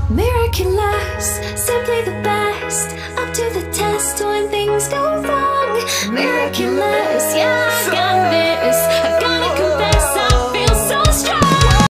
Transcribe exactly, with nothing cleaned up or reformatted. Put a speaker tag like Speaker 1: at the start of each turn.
Speaker 1: Miraculous, simply the best. Up to the test when things go wrong. Miraculous.